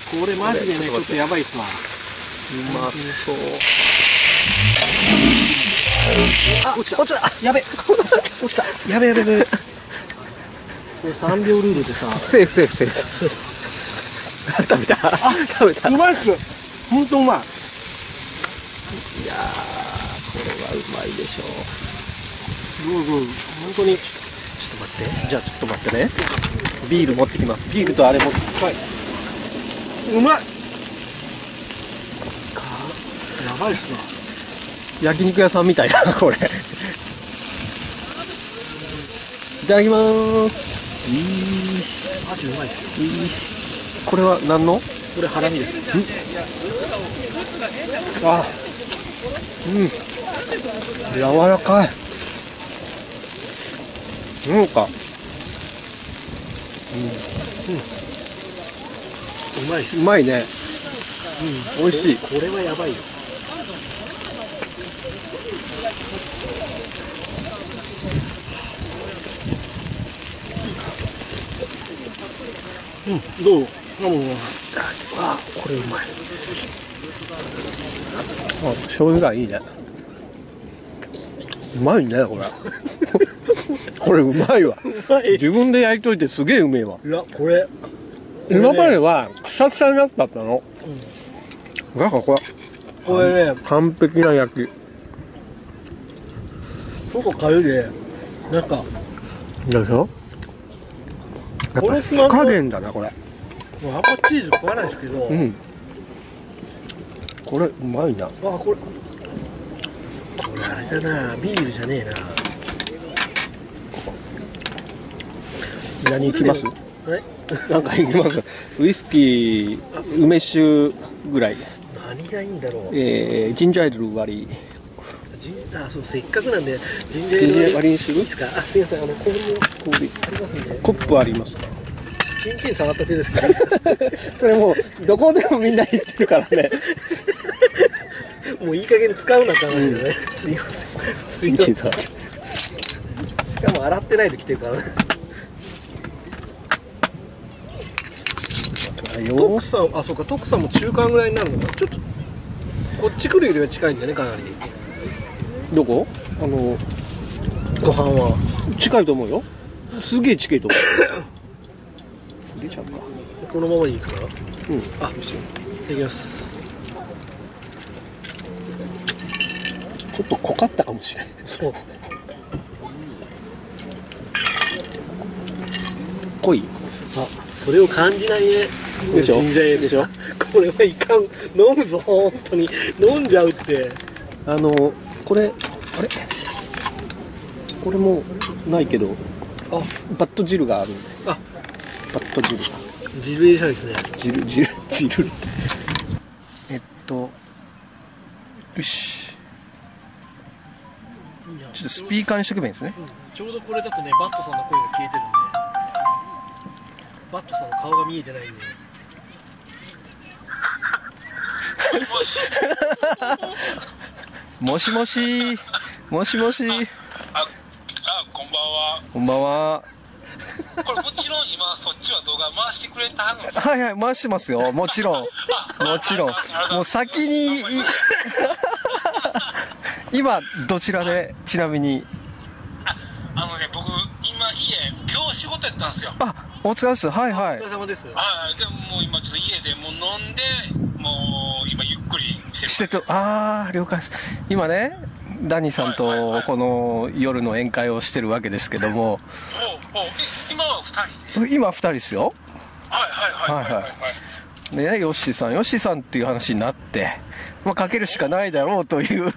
これマジでね、ちょっとやばいっすわ。 うまそう。 あ、落ちた。やべ。落ちた。やべやべやべ。これ3秒ルールでさ。 セーフセーフセーフ。食べた。食べた。 うまいっす。ほんとうまい。 いやー、これはうまいでしょう。 本当に。 ちょっと待って。じゃあちょっと待ってね。ビール持ってきます。ビールとあれも。はい。 うまい。やばいっすね。 焼肉屋さんみたいなこれ。いただきまーす。 マジうまいっすよ。 これは何の？ これハラミです。 あ、柔らかい。なんか、 うまいっす。 うまいね。美味しい。 これはやばいよ。どう？ あ、これうまい。あ、醤油がいいね。うまいね、これ。これうまいわ。自分で焼いといてすげえうめえわ。 いや、これ今まではくさくさになったの。なんかこれね、 完璧な焼き。 外かゆで、なんかでしょ。やっぱ火加減だなこれ。 もうあんまチーズ食わないですけど、 これうまいな。 あ、これあれだな、ビールじゃねえな。 何行きます？ はい。 なんか行きます。ウイスキー梅酒ぐらい。 何がいいんだろう。 ジンジャーエール割り。 あ、そう、せっかくなんでジンジャジンジャーエールーエール割りにする？ いいですか。あ、すみません、氷氷ありますんで。 コップありますか？ キンキン触った手ですけどいいですか。 それもうどこでもみんな言ってるからね。 もういい加減使うなって話だよね。すいません。すいません。しかも洗ってないで来てるからね。トクさん、あ、そうか、トクさんも中間ぐらいになるのか。ちょっとこっち来るよりは近いんだよね、かなり。 どこ？ ご飯は近いと思うよ。すげえ近いと思う。入れちゃうか。 このままでいいですか。 うん。 あ、いきます。 ちょっと濃かったかもしれない。 そう。 濃い。 あ、それを感じないね。 でしょ。 ジンジャーエールでしょ。 これはいかん。飲むぞ、本当に。飲んじゃうって。 これあれ？これもないけど、 あ、 バット汁があるんで。 あ、 バット汁が。 汁入れたいですね。 汁。よし。ちょっとスピーカーにしとけばいいんですね。 ちょうどこれだとね、バットさんの声が消えてるんで、バットさんの顔が見えてないんで。 もしもし。もしもし。 こんばんは。 こんばんは。 これもちろん今そっちは動画回してくれたはずなんですか？ はいはい、回してますよ。もちろん。もちろん。もう先に今どちらで、ちなみに。 僕今今日仕事やったんですよ。 あ、お疲れです。はいはい。 お疲れ様です。 はい。でももう今ちょっと家でもう飲んで、もう今ゆっくりしてる。 了解です。今ね、ダニーさんとこの夜の宴会をしてるわけですけども。 今は2人で？ 今2人ですよ。 はいでね、ヨッシーさんっていう話になって、まあ、かけるしかないだろうという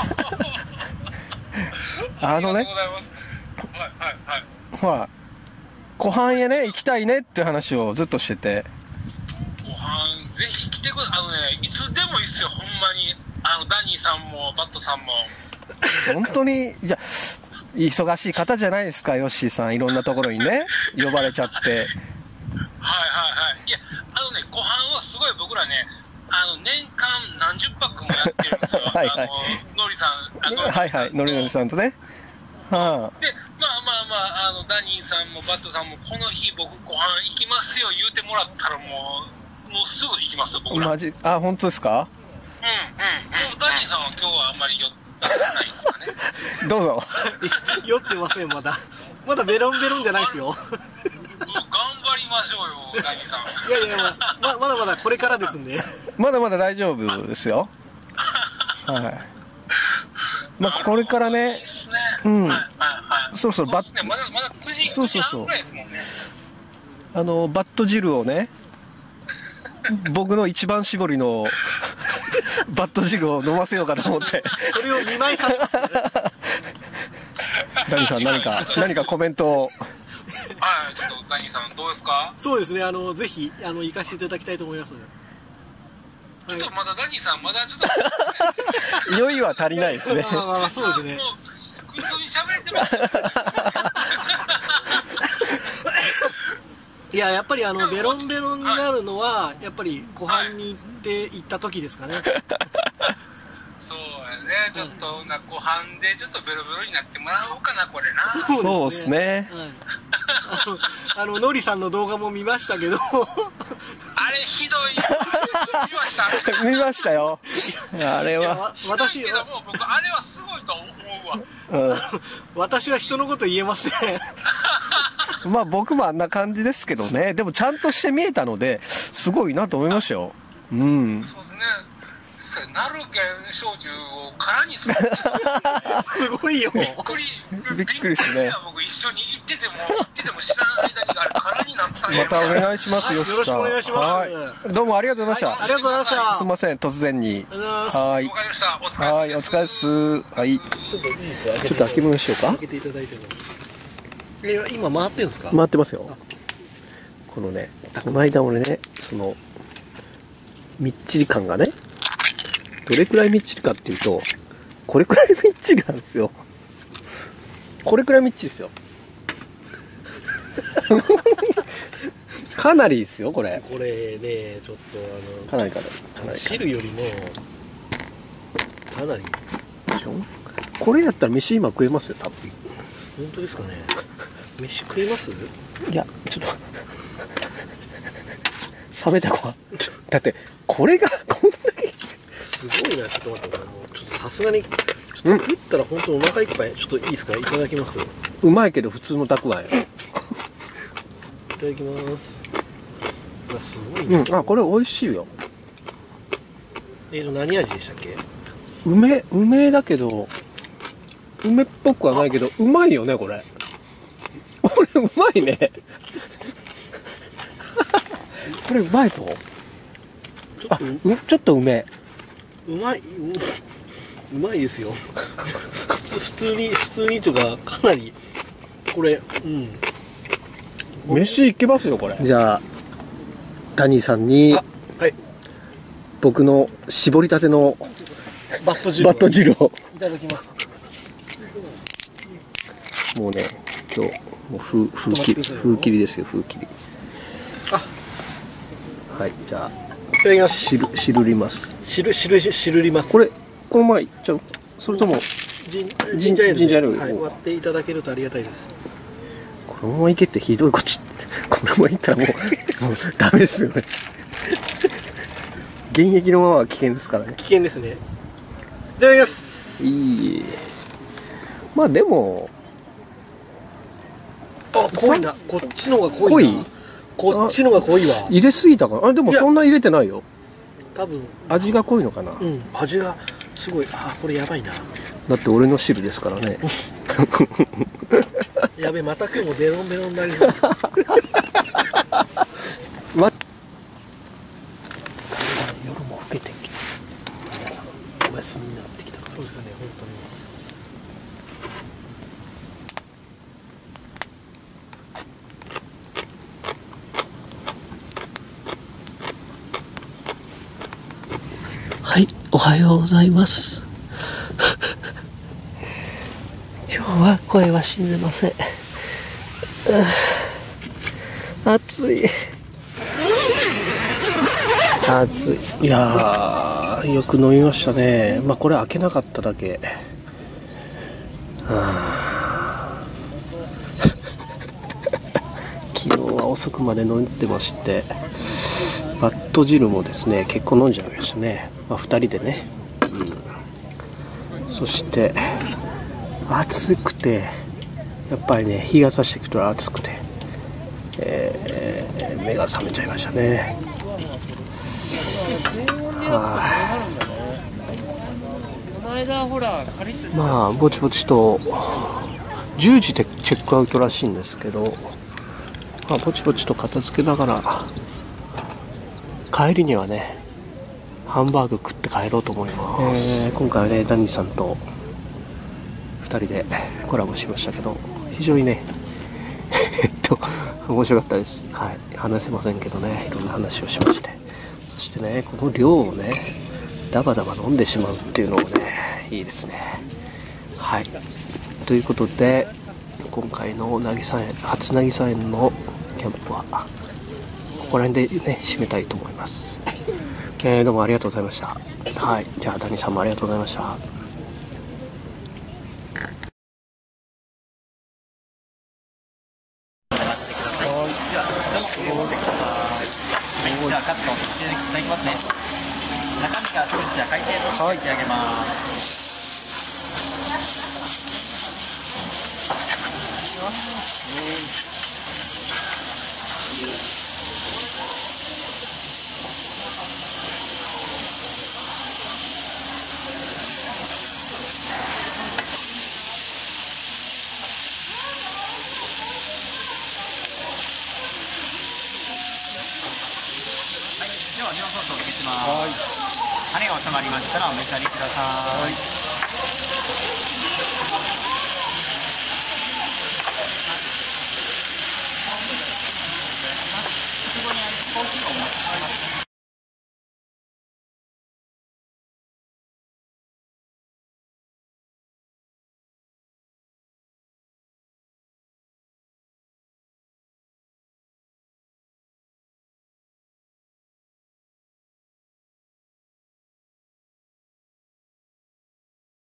ほら、湖畔へね行きたいねっていう話をずっとしてて。 湖畔ぜひ来てください。いつでもいいっすよ、ほんまに。ダニーさんもバットさんも本当に。いや、忙しい方じゃないですか、ヨッシーさん。いろんなところにね呼ばれちゃって。 いや、湖畔はすごい僕らね、年間何十泊もやってるんですよ。ノリさん、 ノリさんとね。 で、まあダニーさんもバットさんもこの日僕湖畔行きますよ言うてもらったらもうもうすぐ行きますよ、僕ら。 マジ、あ、本当ですか？ もうダニーさんは今日はあんまり酔ったことないですかね。 どうぞ。 酔ってません、まだベロンベロンじゃないですよ。 頑張りましょうよ、ダニーさん。 いやいや、まだこれからですんで。 まだまだ大丈夫ですよ。はい。まあこれからね、うん、そろそろバッ、 まだ9時そうそうそう、 ぐらいですもんね。 バット汁をね、僕の一番搾りのバット汁を飲ませようかと思って。 それを見舞いされますね。 ダニーさん、何かコメントを。 はい、ちょっとダニーさんどうですか？ そうですね、ぜひ行かせていただきたいと思います。 ちょっとまだダニーさんまだちょっと酔いは足りないですね。 まあそうですね。 もう普通に喋れてます。 いや、やっぱりベロンベロンになるのはやっぱり湖畔に行った時ですかね。 そうやね、ちょっと湖畔でちょっとベロベロになってもらおうかな、これな。 そうですね。 のりさんの動画も見ましたけど。 あれひどい。見ました。 見ましたよ。あれは。 私けども僕あれはすごいと思うわ。 私は人のこと言えません。 まあ僕もあんな感じですけどね。でもちゃんとして見えたのですごいなと思いましたよ。うん。 そうですね。ナルケン焼酎を空にする。 すごいよ。 びっくりですね。 僕一緒に行ってても知らない間にあれ空になったんや。 またお願いしますよ。 よろしくお願いします。 はい。どうもありがとうございました。 ありがとうございました。 すみません、突然に。 はい。わかりました。お疲れ様です。 はい、お疲れです。はい。ちょっと開けましょうか。 開けていただいても。今回ってんですか？ 回ってますよ。このね、この間俺ね、そのみっちり感がね、どれくらいみっちりかっていうと、これくらいみっちりなんですよ。これくらいみっちりですよ。かなりですよ、これ。 これね、ちょっとかなり汁よりもかなりでしょ。これやったら飯今食えますよ、多分。 本当ですかね。飯食えます？ いや、ちょっと冷めたご飯。だってこれがこんだけすごいな。ちょっと待って、もうちょっとさすがにちょっと食ったら本当お腹いっぱい。ちょっといいですか？いただきます。 うまいけど普通のたくあんよ。 いただきます。すごいね。 あ、これ美味しいよ。 何味でしたっけ？ 梅だけど、梅っぽくはないけどうまいよね、これ。これうまいね。これうまいぞ。ちょっと梅。 うまいですよ。普通にとかかなりこれ、 飯いけますよこれ。じゃあダニーさんに、はい、僕の絞りたてのバット汁をいただきます。 もうね、今日もう風切りですよ、風切り。はい、じゃあいただきます。 汁ります。 汁ります。 この前じゃあそれともジンジャーエールで、 はい、 割っていただけるとありがたいです。 このままいけってひどいこっち。このままいったらもうダメですよね。現役のままは危険ですからね。 危険ですね。いただきます。 いい。まあでも、 濃いな。こっちの方が濃いな。こっちの方が濃いわ。 入れすぎたかな。でもそんな入れてないよ。 多分味が濃いのかな。 味がすごい。これやばいな。 だって俺の汁ですからね。 やべ、また今日もベロンベロンになりそう。夜も更けてきて、皆さんお休みになってきたから。そうですよね、本当に。はい、おはようございます。今日は声は死んでません。暑い。いやー、よく飲みましたね。まあこれ開けなかっただけ。昨日は遅くまで飲んでまして、 バット汁もですね結構飲んじゃいましたね、まあ、2人でね、そして暑くてやっぱりね日が差していくと暑くて、目が覚めちゃいましたね。まあぼちぼちと10時でチェックアウトらしいんですけど、まあ、ぼちぼちと片付けながら帰りにはねハンバーグ食って帰ろうと思います。今回はねダニーさんと2人でコラボしましたけど、非常にね面白かったです。はい、話せませんけどね、いろんな話をしまして、そしてねこの量をねダバダバ飲んでしまうっていうのもねいいですね。はい、ということで今回の初渚園のキャンプはここら辺でね締めたいと思います。どうもありがとうございました。はい、じゃあダニさんもありがとうございました。 じゃあカットしていただきますね。中身が少し赤い程度に焼き上げます。では、オニオンソースをつけます。羽が収まりましたらお召し上がりください。